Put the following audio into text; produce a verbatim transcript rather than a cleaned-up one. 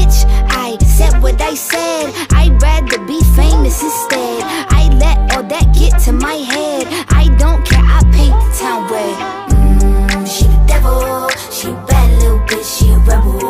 bitch, I said what I said. I'd rather be famous instead. I let all that get to my head. I don't